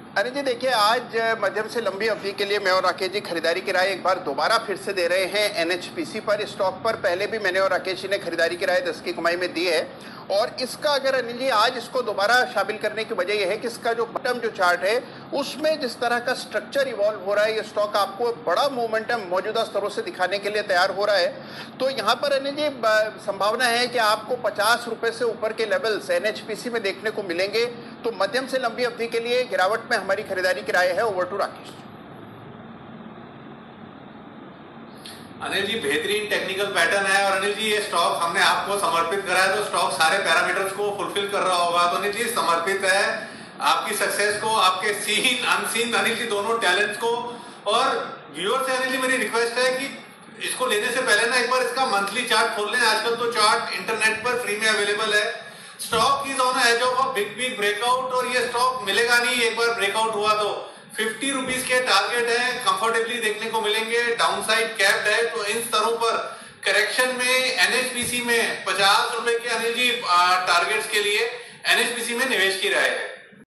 अनिल जी देखिए, आज मध्यम से लंबी अवधि के लिए मैं और राकेश जी खरीदारी की राय एक बार दोबारा फिर से दे रहे हैं एनएचपीसी पर। स्टॉक पर पहले भी मैंने और राकेश जी ने खरीदारी की राय 10 की कमाई में दी है। और इसका अगर अनिल जी आज इसको दोबारा शामिल करने की वजह यह है कि इसका जो बॉटम जो चार्ट है उसमें जिस तरह का स्ट्रक्चर इवॉल्व हो रहा है, ये स्टॉक आपको बड़ा मोमेंटम मौजूदा स्तरों से दिखाने के लिए तैयार हो रहा है। तो यहाँ पर अनिल जी संभावना है कि आपको 50 रुपए से ऊपर के लेवल्स एनएचपीसी में देखने को मिलेंगे। तो मध्यम से लंबी अवधि के लिए गिरावट में हमारी खरीदारी की राय है। Over to Rakesh. अनिल जी बेहतरीन टेक्निकल पैटर्न है और अनिल जी ये स्टॉक हमने आपको समर्पित करा है, तो स्टॉक सारे पैरामीटर्स को फुलफिल कर रहा होगा। तो अनिल जी समर्पित है आपकी सक्सेस को, आपके सीन अनसीन अनिल जी दोनों टैलेंट्स को। और व्यूअर से अनिल जी मेरी रिक्वेस्ट है कि इसको लेने से पहले ना एक बार इसका मंथली चार्ट खोल लें। आजकल तो चार्ट इंटरनेट पर फ्री में अवेलेबल है। Stock is on edge of a big breakout और ये स्टॉक मिलेगा नहीं। एक बार ब्रेकआउट हुआ तो 50 रुपीज के टारगेट है, कंफर्टेबली देखने को मिलेंगे। डाउनसाइड कैप्ड है, तो इन स्तरों पर करेक्शन में एनएचपीसी में 50 रुपए के अनिल जी टारगेट्स के लिए एनएचपीसी में निवेश की राय है।